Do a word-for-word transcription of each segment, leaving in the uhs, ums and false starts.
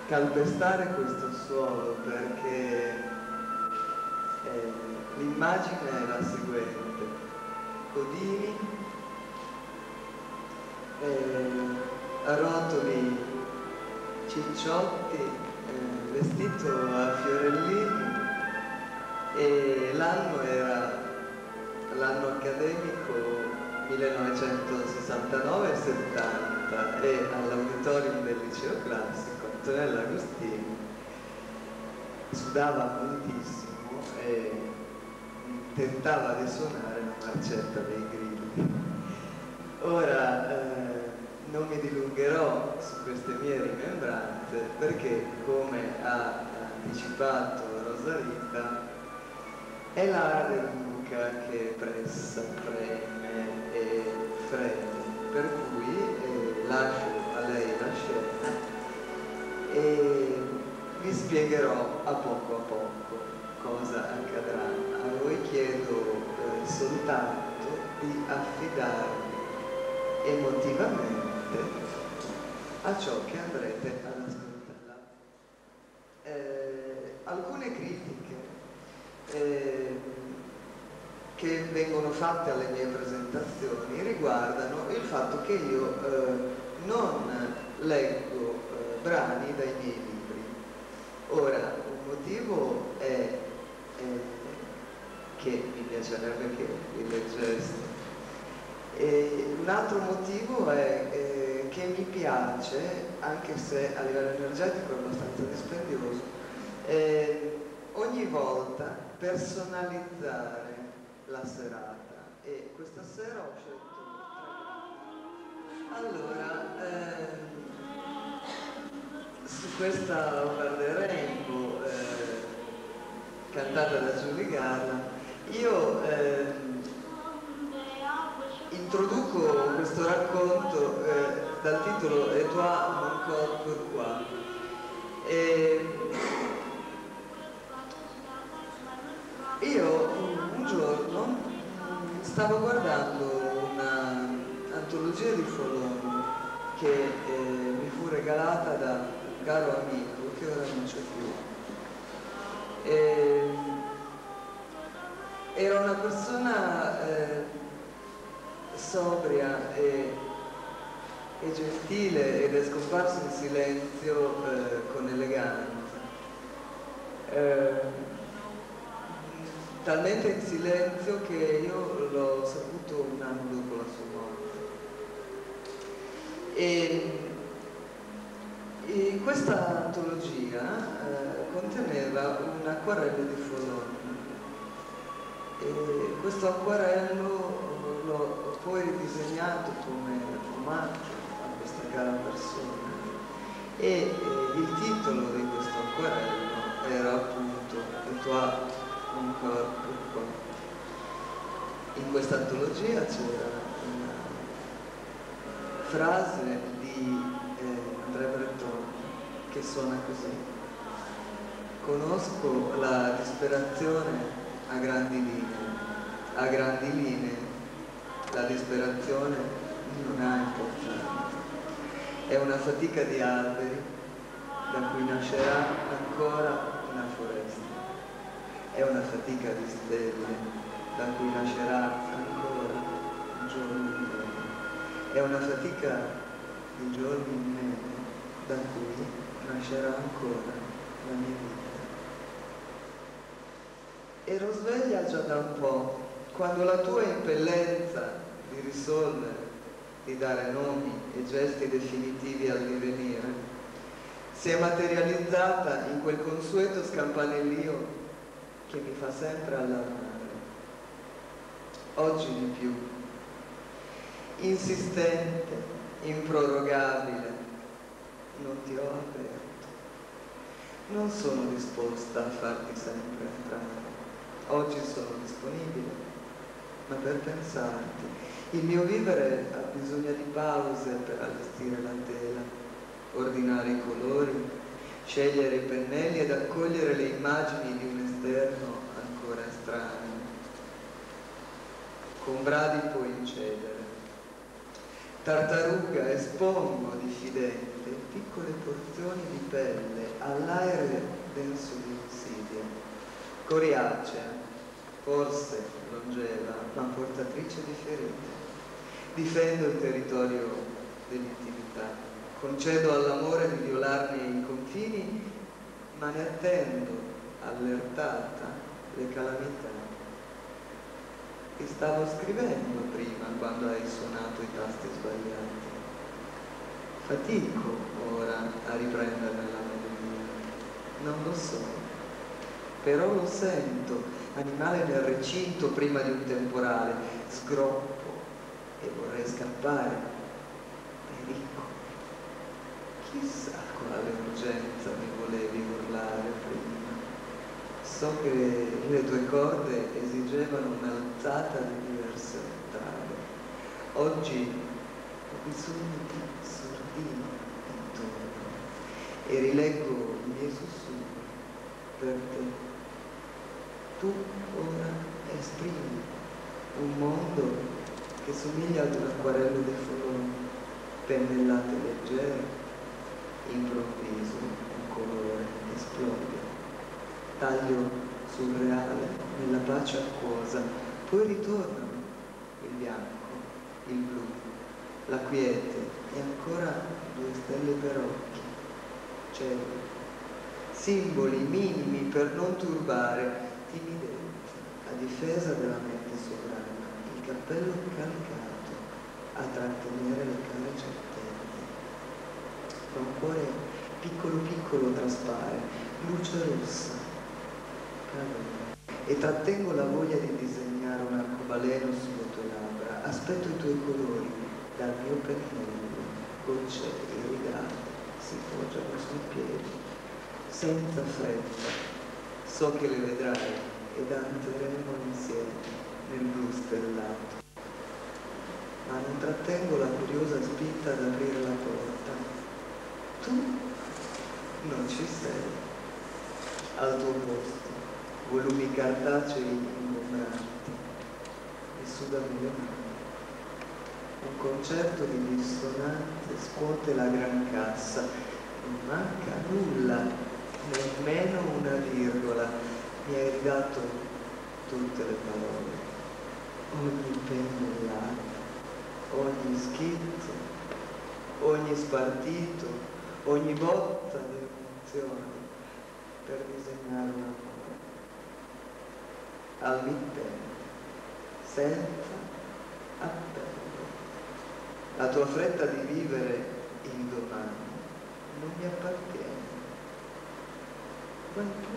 calpestare questo suolo perché eh, l'immagine è la seguente: codini, eh, a rotoli cicciotti, eh, vestito a fiorellini, e l'anno era l'anno accademico millenovecentosessantanove settanta e all'auditorium del liceo classico Antonella Agostini sudava moltissimo e tentava di suonare la marcetta dei Grilli. Ora eh, non mi dilungherò su queste mie rimembranze perché, come ha anticipato Rosarita, è l'arte Luca che pressa, preme e freme, per cui eh, lascio a lei la scena e vi spiegherò a poco a poco cosa accadrà. A voi chiedo eh, soltanto di affidarvi emotivamente a ciò che andrete ad ascoltare. Eh, alcune critiche eh, che vengono fatte alle mie presentazioni riguardano il fatto che io eh, non leggo eh, brani dai miei libri. Ora, un motivo è eh, che mi piacerebbe che li leggeste. E un altro motivo è eh, che mi piace, anche se a livello energetico è abbastanza dispendioso, eh, ogni volta personalizzare la serata. E questa sera ho scelto tre. Allora, eh, su questa Over the Rainbow eh, cantata da Julie Garland, io eh, introduco questo racconto eh, dal titolo Et toi mon corps pourquoi. E io un giorno stavo guardando un'antologia di Folon che eh, mi fu regalata da un caro amico che ora non c'è più. E era una persona eh, sobria e, e gentile ed è scomparso in silenzio eh, con eleganza. Eh, talmente in silenzio che io l'ho saputo un anno dopo la sua morte. E, e questa antologia eh, conteneva un acquarello di Folon. E questo acquarello l'ho poi disegnato come omaggio a questa cara persona e eh, il titolo di questo acquarello era appunto Et toi mon corps pourquoi. In questa antologia c'era una frase di eh, André Breton che suona così: conosco la disperazione a grandi linee, a grandi linee la disperazione non ha importanza, è una fatica di alberi da cui nascerà ancora una foresta, è una fatica di stelle da cui nascerà ancora un giorno in meno, è una fatica di giorni in meno da cui nascerà ancora la mia vita. Ero sveglia già da un po', quando la tua impellenza di risolvere, di dare nomi e gesti definitivi al divenire, si è materializzata in quel consueto scampanellio che mi fa sempre allarmare. Oggi di più, insistente, improrogabile, non ti ho aperto. Non sono disposta a farti sempre entrare. Oggi sono disponibile, ma per pensarti. Il mio vivere ha bisogno di pause per allestire la tela, ordinare i colori, scegliere i pennelli ed accogliere le immagini di un esterno ancora estraneo. Con bradi puoi incedere. Tartaruga, espongo diffidente piccole porzioni di pelle, all'aere denso di insidia, coriacea, forse longeva, ma portatrice di ferite. Difendo il territorio dell'intimità, concedo all'amore di violarne i confini, ma ne attendo, allertata, le calamità. Ti stavo scrivendo prima quando hai suonato i tasti sbagliati. Fatico ora a riprendere la melodia. Non lo so, però lo sento, animale nel recinto prima di un temporale. Sgroppo e vorrei scappare. Pericolo. Chissà quale urgenza mi volevi urlare prima. So che le tue corde esigevano un'alzata di diverse ottave. Oggi ho bisogno di sordino intorno e rileggo i miei sussurri per te. Tu ora esprimi un mondo che somiglia ad un acquarello di Foloni, pennellate leggere, improvviso un colore esplode. Taglio surreale nella pace acquosa, poi ritornano il bianco, il blu, la quiete e ancora due stelle per occhi, cielo, simboli minimi per non turbare, timidezza a difesa della mente sovrana, il cappello calcato a trattenere le care certezze. Ma un cuore piccolo piccolo traspare, luce rossa, e trattengo la voglia di disegnare un arcobaleno sulle tue labbra. Aspetto i tuoi colori dal mio pennello, gocce irrigate si poggiano sui piedi, senza fretta. So che le vedrai ed andremo insieme nel blu stellato. Ma non trattengo la curiosa spinta ad aprire la porta. Tu non ci sei al tuo posto. Volumi cartacei ingombranti, mi sudano le mani. Un concerto di dissonanze scuote la gran cassa, non manca nulla, nemmeno una virgola. Mi hai ridato tutte le parole, ogni pennellata, ogni schizzo, ogni spartito, ogni botta di emozioni per disegnare un amore. Al mittente, senza appello. La tua fretta di vivere il domani non mi appartiene. Vai tu.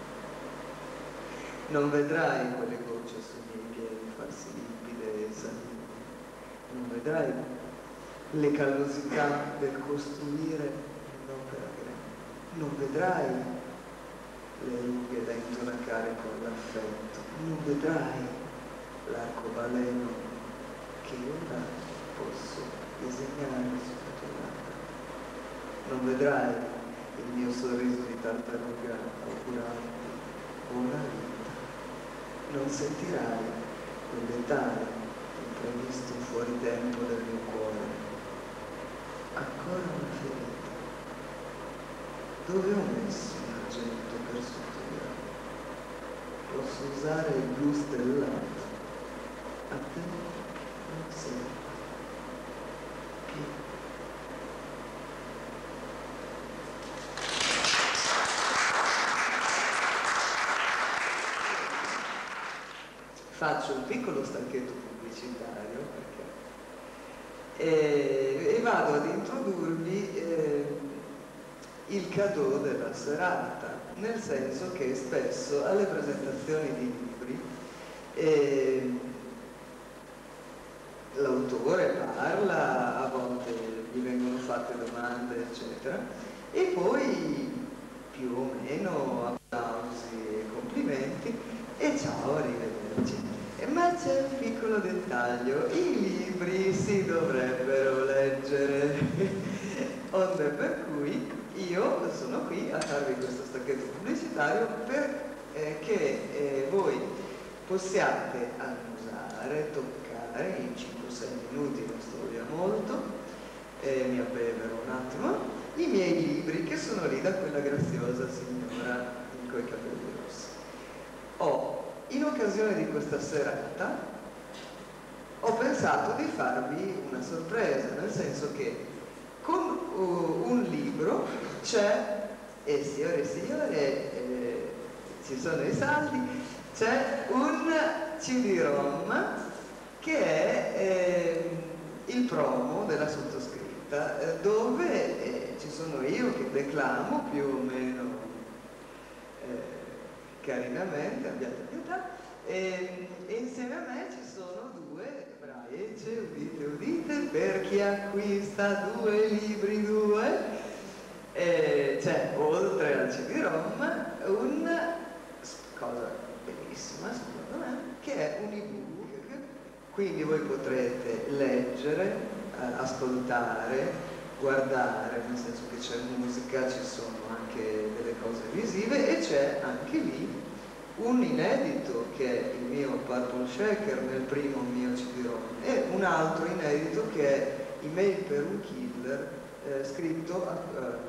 Non vedrai quelle gocce sui miei piedi farsi limpide e salire. Non vedrai le callosità del costruire un'opera grande. Non vedrai le rughe da intonacare con l'affetto, non vedrai l'arcobaleno che ora posso disegnare sulla tua labbra. Non vedrai il mio sorriso di tartaruga augurarti buona vita. Non sentirai quel letale imprevisto fuori tempo del mio cuore. Ancora una ferita. Dove ho messo l'argento per sutura? Posso usare il blu stellato. A te non serve. Più. Faccio un piccolo stacchetto pubblicitario perché, e, e vado ad introdurvi eh, il cadeau della serata, nel senso che spesso alle presentazioni di libri eh, l'autore parla, a volte gli vengono fatte domande eccetera, e poi più o meno applausi e complimenti e ciao, arrivederci. Ma c'è un piccolo dettaglio: i libri si dovrebbero leggere onde per cui io sono qui a farvi questo stacchetto pubblicitario perché eh, voi possiate annusare, toccare in cinque sei minuti, non sto via molto, eh, mi abbevero un attimo, i i miei libri che sono lì da quella graziosa signora coi capelli rossi. Ho, in occasione di questa serata, ho pensato di farvi una sorpresa, nel senso che con uh, un libro c'è, e signore e signore, eh, ci sono i saldi, c'è un C D-ROM che è eh, il promo della sottoscritta, eh, dove eh, ci sono io che declamo più o meno eh, carinamente, abbiate pietà, e, e insieme a me ci sono due braiece, udite udite, per chi acquista due libri due, eh, c'è oltre al C D-ROM una cosa bellissima secondo me, che è un ebook, quindi voi potrete leggere, eh, ascoltare, guardare, nel senso che c'è musica, ci sono anche delle cose visive e c'è anche lì un inedito che è il mio Purple Shaker nel primo mio C D-ROM e un altro inedito che è Email per un Killer, eh, scritto a,